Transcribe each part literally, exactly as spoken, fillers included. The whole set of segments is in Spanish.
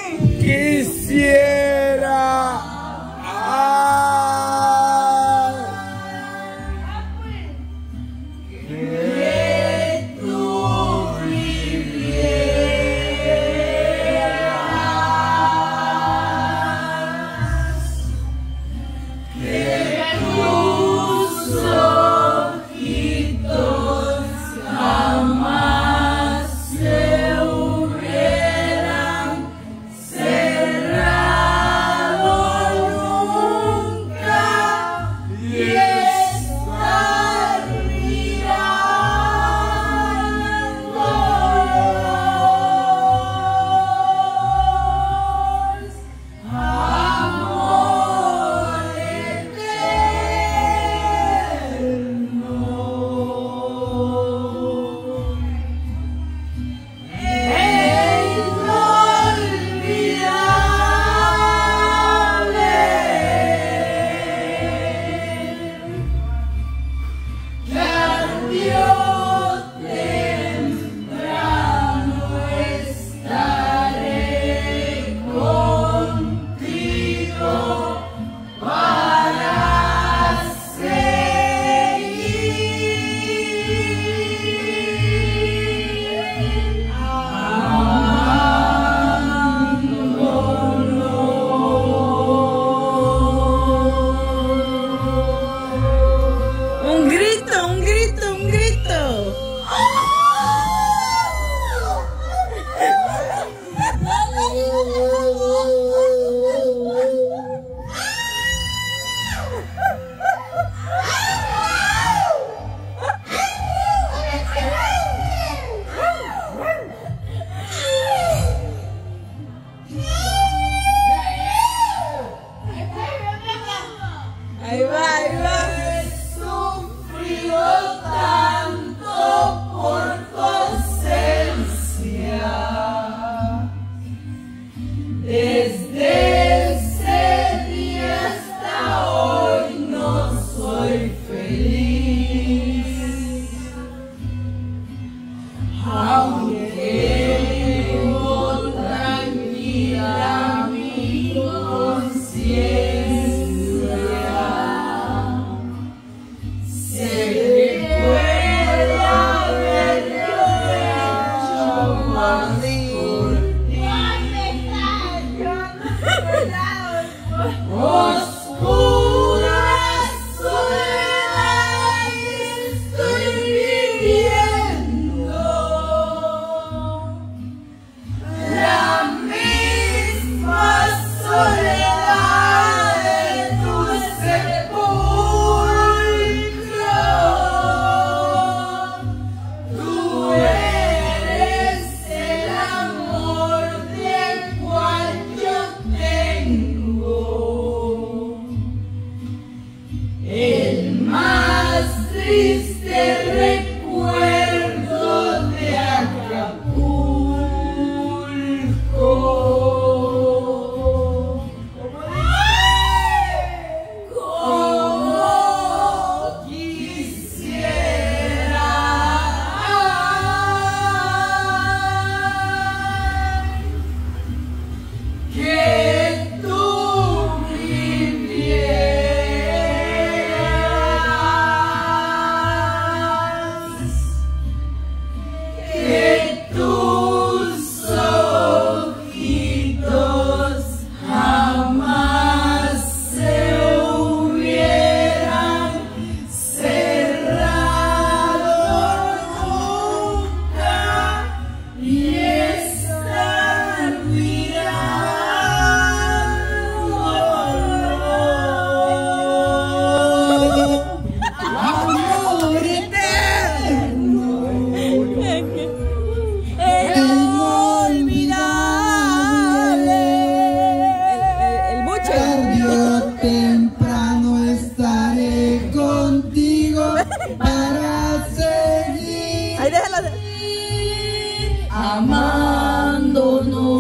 quisiera que tú vivieras, que tus ojitos jamás se hubieran cerrado nunca y estar mirándolos, amor eterno. Un grito, un grito, un grito. Ahí va, ahí va. He sufrido tanto por tu ausencia. Desde ese día hasta hoy no soy feliz. Aunque vivo tranquila mi conciencia, sé que puedo haberlo hecho más por ti. Oscura soledad estoy viviendo, la misma soledad de tu sepulcro. Tú eres el amor del cual yo tengo el más triste recuerdo de Acapulco. Como quisiera que tú vivieras, que tus ojitos jamás se hubieran cerrado nunca y estar mirándolos, amor eterno, inolvidable. El buche. Tarde o temprano estaré contigo para seguir Ahí déjalo. amándonos.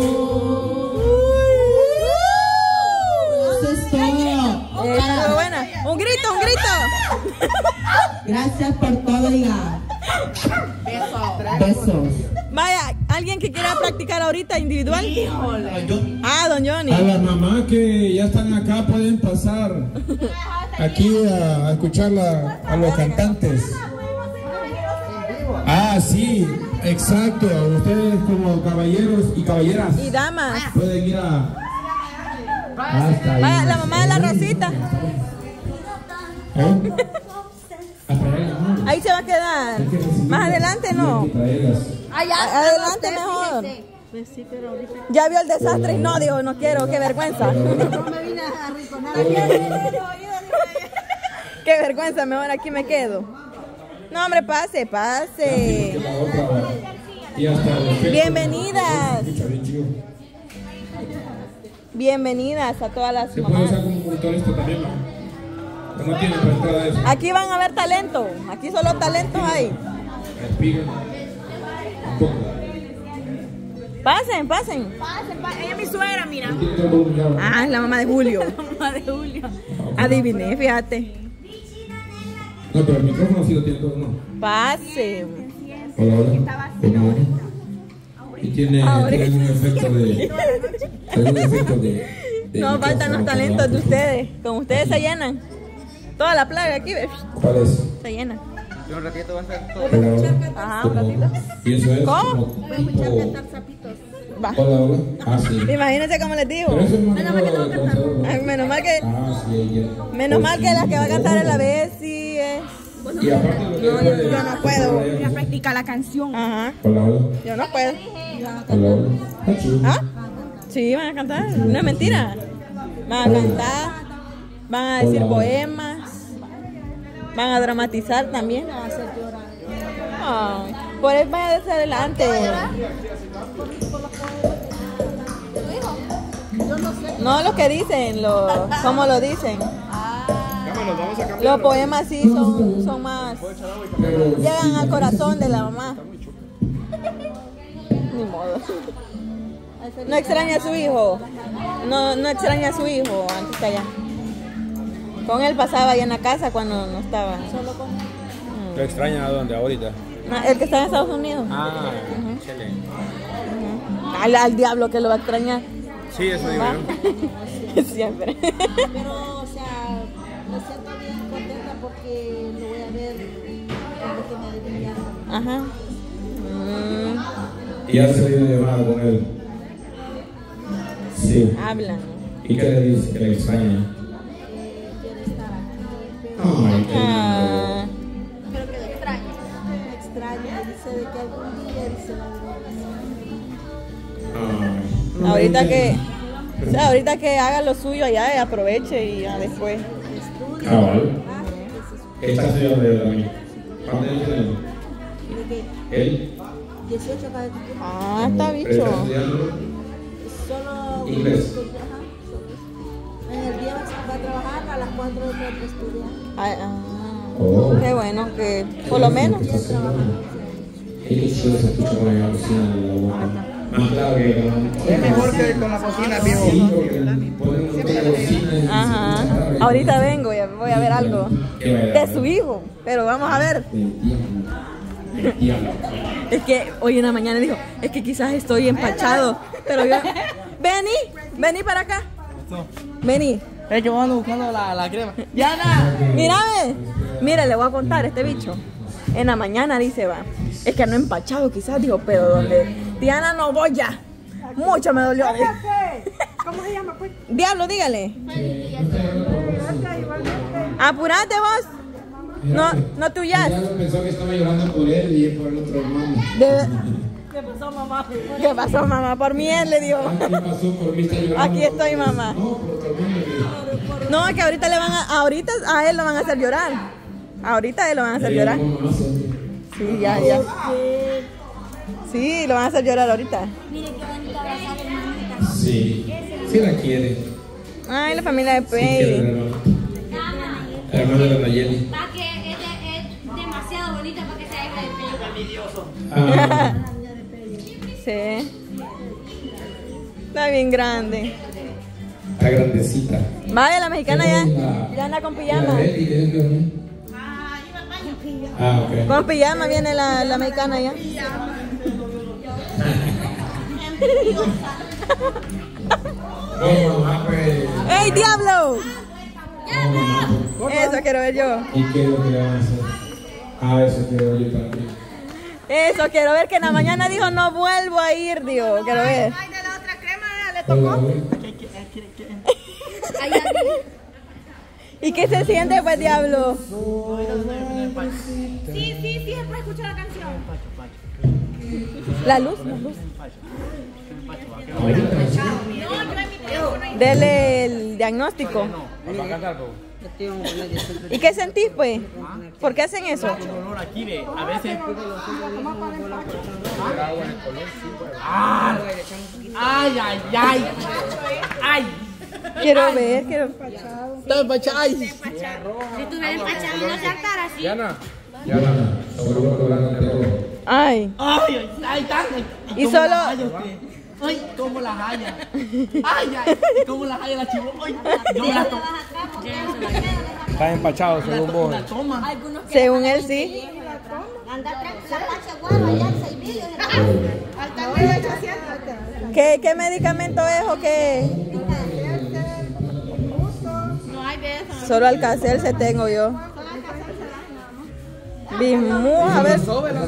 Eso es todo. Está buena. Un grito, un grito. Gracias por todo, hija. Besos. Vaya, alguien que quiera practicar ahorita individual? Ah, don Johnny. A las mamás que ya están acá pueden pasar aquí a, a escuchar la- a los cantantes. Ah, sí, exacto. Ustedes como caballeros y caballeras Y damas. pueden ir a... Hasta ahí. Vaya, la mamá de la Rosita. ¿Eh? A traerlas, ¿no? Ahí se va a quedar. Hay que recibirlas Más adelante no. y hay que traerlas. A- Adelante mejor. Ya vio el desastre y no, dijo, no quiero, qué vergüenza. Qué vergüenza, mejor aquí me quedo. No, hombre, pase, pase. La otra, y hasta el efecto, Bienvenidas. se escucha bien chido. Bienvenidas a todas las Se puede usar mamás. como monitor esto también, ¿no? ¿O no tiene para entrada eso? Aquí van a ver talento. Aquí solo talentos hay. Respiren un poco. Pasen, pasen. Ella es mi suegra, mira. Tiene todo el volumen ya, ¿no? Ah, es la mamá de Julio. Mamá de Julio. Adiviné, fíjate. No, pero el micrófono sí lo tiene todo, ¿no? Pasen. Hola, hola. ¿Cómo va? Y tiene, Ahora. tiene un efecto de... Tiene un efecto de... de No faltan los micrófono talentos de con ustedes. Con ustedes se llenan. Toda la plaga aquí, ¿ves? otro. ¿Cuál es? Se llena. Yo un ratito va a estar todo. Hola, hola. Ajá, un ¿Cómo? ratito. Y eso es ¿Cómo? como tipo... Va. Hola, hola. Ah, sí. Imagínense cómo les digo. Pero eso es más nuevo del conservador, ¿no? Ay, menos mal que, Ah, sí, ella. menos mal que la que va a cantar es la Bessie. es- Y aparte lo que No, yo- yo no puedo. Ella practica la canción. Ajá. Hola, hola. Yo no puedo. Hola, hola. Ah, chido. ¿Ah? Sí, van a cantar. No es mentira. Van a cantar. Van a decir Hola. poemas. Van a dramatizar también. Ay, por eso vaya hacia adelante. No lo que dicen, lo, cómo lo dicen. Los poemas sí son, son más, Pero llegan al corazón de la mamá. Ni modo. No extraña a su hijo. No, no extraña a su hijo antes que allá. Con él pasaba allá en la casa cuando no estaba. ¿Lo extrañan a dónde? Ahorita. Ah, el que está en Estados Unidos. Ah, excelente. Al, al diablo que lo va a extrañar. Sí, eso digo ¿Va? yo. Siempre. Pero, o sea, me siento bien contenta porque lo voy a ver cuando que me adivinaron. Ajá. Mm, ¿y has salido llamada con él? Sí. hablan. ¿Y qué le dice? Que le extraña. Quiere estar aquí, pero Ay, qué lindo. Ah, pero que le extraña. Me extraña, dice de que algún día él se va a ver. Ay. ahorita que, o sea, ahorita que haga lo suyo allá, y aproveche y ya después. Ah, vale. Esta señora de la ¿cuántos años tiene? ¿De qué? Él. dieciocho cada cumplir. Ah, está Pero está bicho. estudiando Solo inglés. Ajá, solo. En el día va a trabajar, a las cuatro de a estudiar. Ah, ah, Oh. qué bueno que, por lo menos. Está haciendo. Y qué chido se escucha por ahí en la cocina de la boca. Más claro que Es mejor que con la cocina, viejo. sí, porque podemos meter la cocina y Ajá. se escucha Ahorita vengo y voy a ver algo ¿Qué va a ver? de su hijo, pero vamos a ver. Del diablo. Del diablo. Es que hoy en la mañana dijo, es que quizás estoy empachado, pero yo, vení, vení para acá, vení. Es que vamos buscando la, la crema. Yana, mírame, mire, le voy a contar este bicho. En la mañana dice, va, es que no empachado quizás, dijo, pero donde Diana no voy ya, mucho me dolió. ¿Cómo se llama, pues? Diablo, dígale. Apurate vos, no, no El tuyas. diablo pensó que estaba llorando por él y por el otro hermano. De- ¿Qué pasó, mamá? ¿Qué pasó, mamá? Por mí él le dijo. ¿Qué pasó por mí? Está llorando. Aquí estoy, mamá. No, por otro hermano. le- No, que ahorita le van a, ahorita a él lo van a hacer llorar. Ahorita a él lo van a hacer llorar. ¿Cómo no hace? Sí, ya, ya. Sí, lo van a hacer llorar ahorita. Mire qué bonita abrazar hermanita. Sí. Sí la quiere. Ay, la familia de Sí quiere el Pei. hermano. El hermano de la Nayeli. Va que es, de- es demasiado bonita para que sea hija de Pedro. Ah, Sí. Está bien grande. está grandecita. Vaya, la mexicana ya, La- ya anda con la pijama. de él y de él, ¿no? Ah, ok. Con pijama viene la, la mexicana ya. No, mamá, pues. ¡Ey, diablo! No, mamá. Eso quiero ver yo. ¿Y qué es lo que le van a hacer? Ah, eso quiero ver yo también. Eso quiero ver, que en la mañana dijo no vuelvo a ir, digo. Quiero ver. Ay, de la otra crema le Hola, tocó. ¿Y qué se siente, pues, diablo? Sí, sí, sí, después escucha la canción. La luz, la luz. No, yo en mi teléfono. Dele el diagnóstico. ¿Y qué sentís, pues? ¿Por qué hacen eso? Olor aquí, ve. A veces. Ay, ay, ay. Ay. Quiero ver, quiero... Está empachado. Ay. Si estuviera empachado no saltara así. Yana. Yana. Seguro logrando todo. Ay. Ay, ay, ay, tan. Y ¿Cómo solo- la halla usted? Ay, cómo la halla. Ay, ay, cómo la halla la chivo. Ay, yo me la tomo. Está empachado, según vos. La toma. Según él, sí. Anda la pacha guava allá en Saibillo. ¿Qué, qué medicamento es o qué? No hay de eso. Solo Alcacer se tengo yo. Bimu, a ver.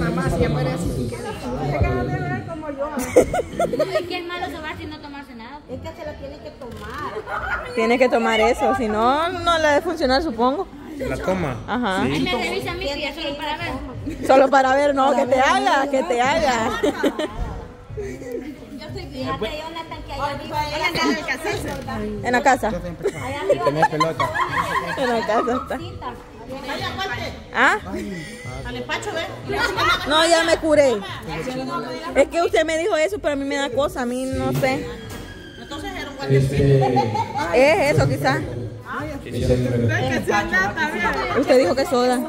Es que es malo sobarse y no tomarse nada. Es que se lo tiene que tomar. Tiene que tomar eso, si no, no le debe funcionar, supongo. La toma. Ajá. Él me revisa a mí que ya solo para ver. Solo para ver, no, que te haga, que te haga. Fíjate, Jonathan, que allá arriba. En la casa. Allá arriba. Tenés pelota. En la casa está. Cita. ¿Ah? No, ya me curé. Es que usted me dijo eso, pero a mí me da cosa, a mí no sé. Este. Es eso, quizás. Usted dijo que soda.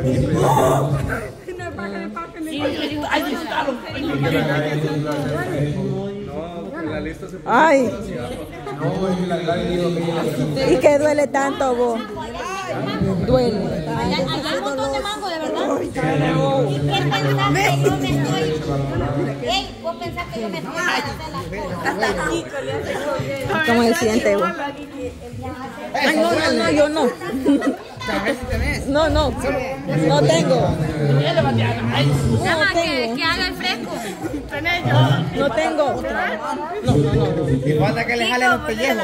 Ay. ¿Y qué duele tanto vos? Duele. Allá hay un montón de mango, de verdad. ¿Y qué pensás que yo me estoy? Ey, vos pensás que yo me estoy haciendo las cosas. ¿Cómo se siente vos? Ay, no, no, no, yo no. No, no. No tengo. Nada No más que, tengo. que haga el fresco. No tengo. No, no, no. Y falta que le jale los pellejos.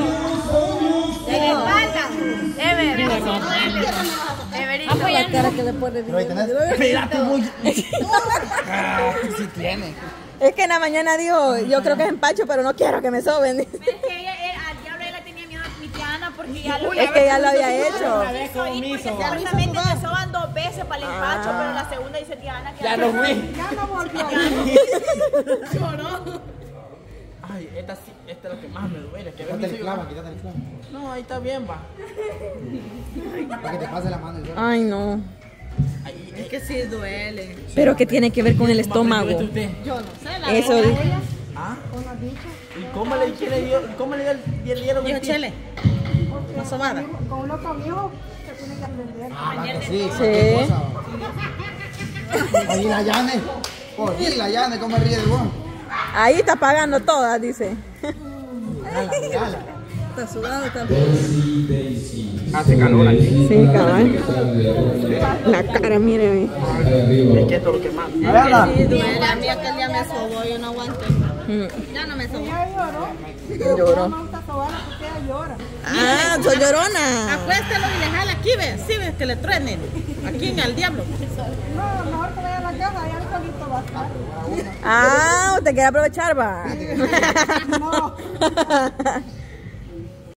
Mira tu muy. Si tiene. Es que en la mañana dijo, yo creo que es empacho, pero no quiero que me soben. Pero es que ella, eh, al diablo ella tenía miedo a mi Tiana porque ya lo Es que ya lo había hecho. hizo ahí porque seguramente me soban dos veces para el empacho, pero la segunda dice Tiana que Ya no fui. ya no volvió. Lloró. Ay, esta sí, esta es lo que más me duele. Que quítate el clavo, quítate el clavo. No, ahí está bien, va. Para que te pase la mano. Ay, no. Ahí, Es que sí duele. Pero ¿qué tiene que ver con el estómago? Eso. ¿Ah? ¿Y cómo le, quién le dio, cómo le dio el, el dieron el tip? Chele. Una sobada. Ah, que sí. Sí. Oye, la llane. Oye, la llane, ¿cómo ríe de vos? Ahí está pagando todas, dice. Está sudado Daisy. Hace calor aquí. Sí, cabal. La cara, mire. Es que esto es lo que más. A verla. Sí, duele. A mí aquel día me sobó, yo no aguanto. Ya no me sobó. Lloró. Ah, soy llorona. Acuéstelo y le jala aquí, ves. Sí, ves que le truenen. Aquí en el diablo. No, mejor que vaya a la casa, allá el solito va a estar. Ah, usted quiere aprovechar, va. No.